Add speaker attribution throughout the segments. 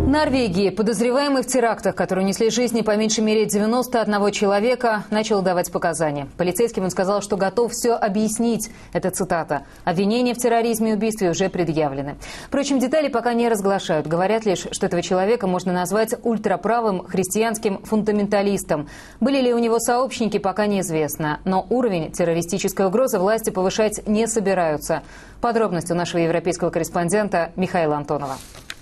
Speaker 1: Норвегии подозреваемый в терактах, которые унесли жизни по меньшей мере 91 человека, начал давать показания. Полицейским он сказал, что готов все объяснить. Это цитата. Обвинения в терроризме и убийстве уже предъявлены. Впрочем, детали пока не разглашают. Говорят лишь, что этого человека можно назвать ультраправым христианским фундаменталистом. Были ли у него сообщники, пока неизвестно. Но уровень террористической угрозы власти повышать не собираются. Подробности у нашего европейского корреспондента Михаила Антонова.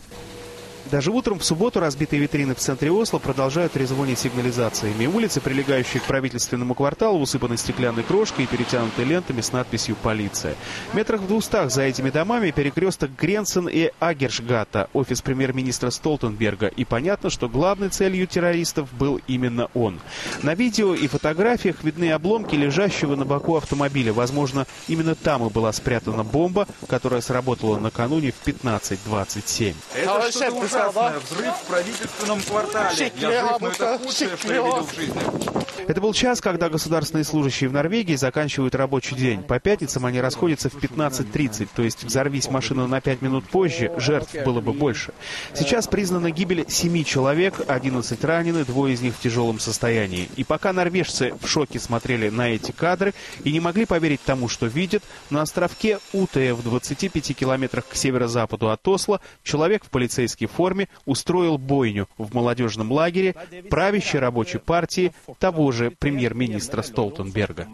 Speaker 2: Даже утром в субботу разбитые витрины в центре Осло продолжают трезвонить сигнализациями. Улицы, прилегающие к правительственному кварталу, усыпаны стеклянной крошкой и перетянуты лентами с надписью «Полиция». Метрах в 200 за этими домами перекресток Гренсен и Агершгата, офис премьер-министра Столтенберга. И понятно, что главной целью террористов был именно он. На видео и фотографиях видны обломки лежащего на боку автомобиля. Возможно, именно там и была спрятана бомба, которая сработала накануне в 15:27.
Speaker 3: Это что-то ужасное. Взрыв в правительственном квартале. Я жив, но это худшее, что я видел в жизни.
Speaker 2: Это был час, когда государственные служащие в Норвегии заканчивают рабочий день. По пятницам они расходятся в 15:30, то есть взорвись машина на 5 минут позже, жертв было бы больше. Сейчас признана гибель 7 человек, 11 ранены, 2 из них в тяжелом состоянии. И пока норвежцы в шоке смотрели на эти кадры и не могли поверить тому, что видят, на островке Утая в 25 километрах к северо-западу от Осло человек в полицейской форме устроил бойню в молодежном лагере правящей рабочей партии того же премьер-министра Столтенберга.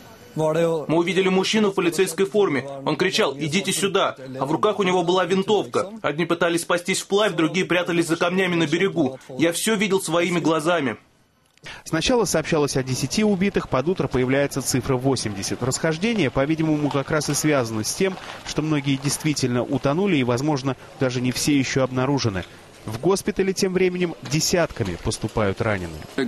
Speaker 4: Мы увидели мужчину в полицейской форме. Он кричал: «Идите сюда!» А в руках у него была винтовка. Одни пытались спастись вплавь, другие прятались за камнями на берегу. Я все видел своими глазами.
Speaker 2: Сначала сообщалось о 10 убитых, под утро появляется цифра 80. Расхождение, по-видимому, как раз и связано с тем, что многие действительно утонули и, возможно, даже не все еще обнаружены. В госпитале тем временем десятками поступают раненые.
Speaker 5: У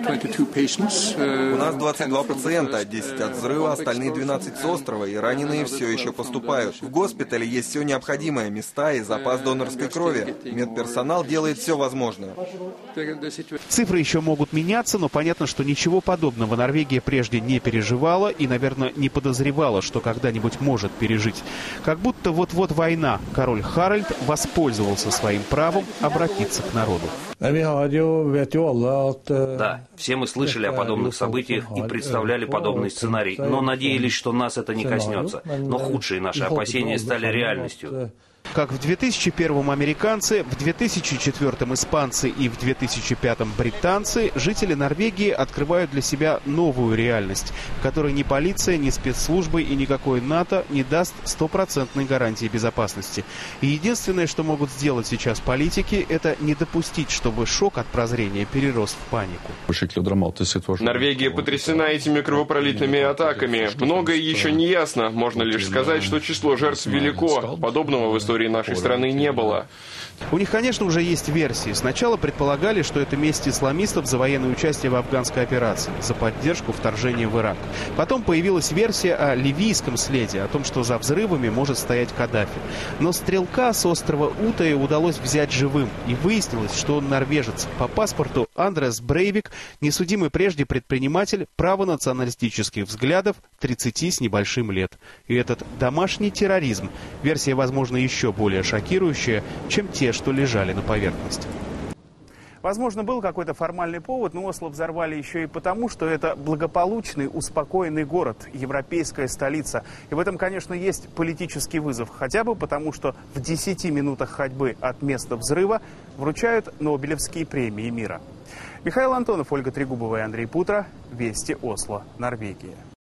Speaker 5: нас 22 пациента, 10 от взрыва, остальные 12 с острова, и раненые все еще поступают. В госпитале есть все необходимое, места и запас донорской крови. Медперсонал делает все возможное.
Speaker 2: Цифры еще могут меняться, но понятно, что ничего подобного Норвегия прежде не переживала и, наверное, не подозревала, что когда-нибудь может пережить. Как будто вот-вот война. Король Харальд воспользовался своим правом обратиться к народу.
Speaker 6: Да, все мы слышали о подобных событиях и представляли подобный сценарий, но надеялись, что нас это не коснется. Но худшие наши опасения стали реальностью.
Speaker 2: Как в 2001-м американцы, в 2004-м испанцы и в 2005-м британцы, жители Норвегии открывают для себя новую реальность, которой ни полиция, ни спецслужбы и никакой НАТО не даст стопроцентной гарантии безопасности. И единственное, что могут сделать сейчас политики, это не допустить, чтобы шок от прозрения перерос в панику.
Speaker 7: Норвегия потрясена этими кровопролитными атаками. Многое еще не ясно. Можно лишь сказать, что число жертв велико. Подобного в истории нашей страны не было.
Speaker 2: У них, конечно, уже есть версии. Сначала предполагали, что это месть исламистов за военное участие в афганской операции, за поддержку вторжения в Ирак. Потом появилась версия о ливийском следе, о том, что за взрывами может стоять Каддафи. Но стрелка с острова Утая удалось взять живым. И выяснилось, что он норвежец. По паспорту Андреас Брейвик, несудимый прежде предприниматель, правонационалистических взглядов, 30 с небольшим лет. И этот домашний терроризм, версия, возможно, еще более шокирующая, чем те, что лежали на поверхности. Возможно, был какой-то формальный повод, но Осло взорвали еще и потому, что это благополучный, успокоенный город, европейская столица. И в этом, конечно, есть политический вызов. Хотя бы потому, что в 10 минутах ходьбы от места взрыва вручают Нобелевские премии мира. Михаил Антонов, Ольга Трегубова и Андрей Путро. Вести Осло, Норвегия.